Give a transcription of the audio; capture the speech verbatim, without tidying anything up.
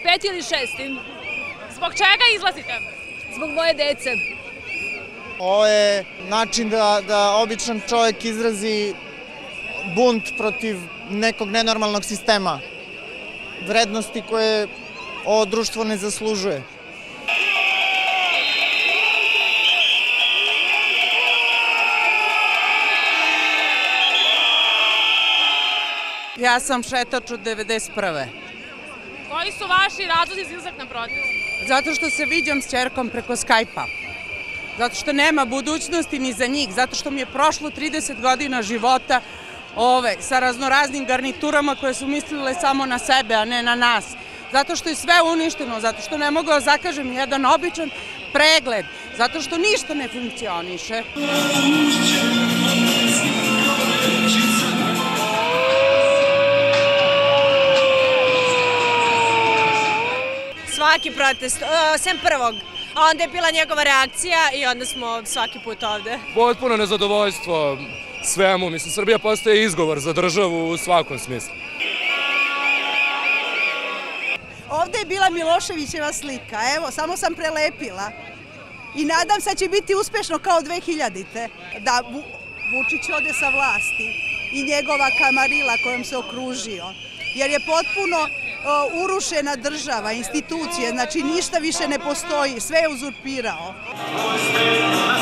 peti ili šesti. Zbog čega izlazite? Zbog moje dece. Ovo je način da, da običan čovjek izrazi bunt protiv nekog nenormalnog sistema. Vrednosti koje ovo društvo ne zaslužuje. Ja sam šetač od devedeset prve. Koji su vaši razlozi za izlazak na protest? Zato što se viđam s ćerkom preko Skype-a. Zato što nema budućnosti ni za njih. Zato što mi je prošlo trideset godina života ove, sa raznoraznim garniturama koje su mislile samo na sebe, a ne na nas. Zato što je sve uništeno, zato što ne mogu da zakažem jedan običan pregled, zato što ništa ne funkcioniše. Svaki protest, sem prvog, a onda je bila njegova reakcija i onda smo svaki put ovde. Potpuno nezadovoljstvo svemu, mislim, Srbija postaje izgovor za državu u svakom smislu. Ovde je bila Miloševićeva slika, evo, samo sam prelepila i nadam se da će biti uspešno kao dve hiljadite. Da Vučić ode sa vlasti i njegova kamarila kojom se okružio, jer je potpuno urušena država, institucije, znači ništa više ne postoji, sve je uzurpirao.